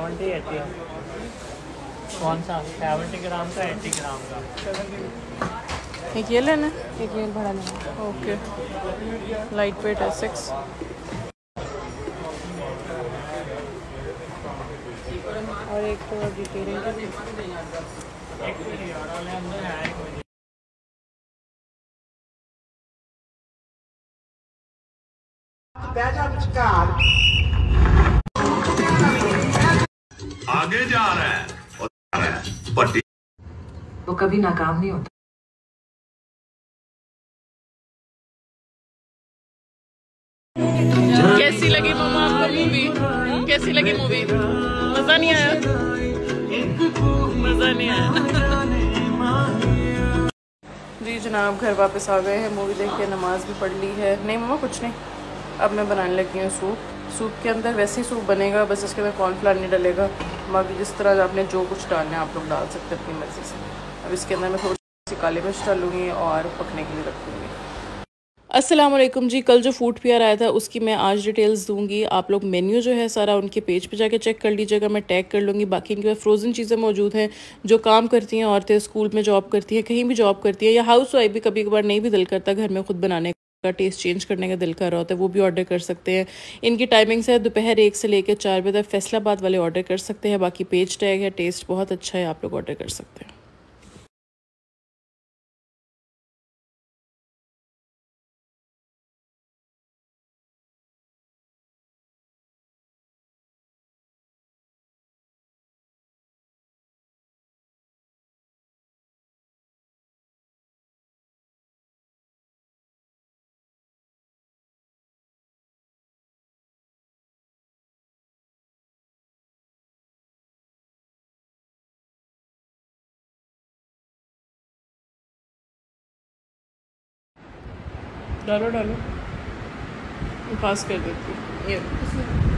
70 80। कौन सा 70 ग्राम का 80 ग्राम का? एक ये लेना, एक ये बड़ा लेना। ओके, लाइट वेट है 6। और एक तो डिटेलिंग आगे जा रहा है और पट्टी वो कभी नाकाम नहीं होता। कैसी लगी मम्मा आपको मूवी? कैसी लगी मूवी? मजा नहीं आया? मजा नहीं आया? जी जनाब, घर वापस आ गए हैं, मूवी देख के नमाज भी पढ़ ली है। नहीं मम्मा कुछ नहीं, अब मैं बनाने लगी हूँ सूप। सूप के अंदर वैसे ही सूप बनेगा, बस इसके अंदर कॉर्नफ्लावर नहीं डलेगा। बाकी जिस तरह आपने जो कुछ डालना है आप लोग डाल सकते हैं अपनी मर्ज़ी से। अब इसके अंदर मैं थोड़ी सी काली मिर्च डालूँगी और पकने के लिए रख दूँगी। अस्सलाम वालेकुम जी। कल जो फूड फेयर आया था उसकी मैं आज डिटेल्स दूंगी। आप लोग मेन्यू जो है सारा उनके पेज पे जाके चेक कर लीजिएगा, मैं टैग कर लूँगी। बाकी इनके पास फ्रोज़न चीज़ें मौजूद हैं। जो काम करती हैं औरतें, स्कूल में जॉब करती हैं, कहीं भी जॉब करती हैं, या हाउस वाइफ भी कभी कभार नहीं भी दिल करता घर में खुद बनाने का, टेस्ट चेंज करने का दिल कर रहा होता है, वो भी ऑर्डर कर सकते हैं। इनकी टाइमिंग्स है दोपहर 1 से लेकर 4 बजे तक। फैसलाबाद वाले ऑर्डर कर सकते हैं। बाकी पेज टैग है, टेस्ट बहुत अच्छा है, आप लोग ऑर्डर कर सकते हैं। डालो डालो, पास कर देती हूँ ये।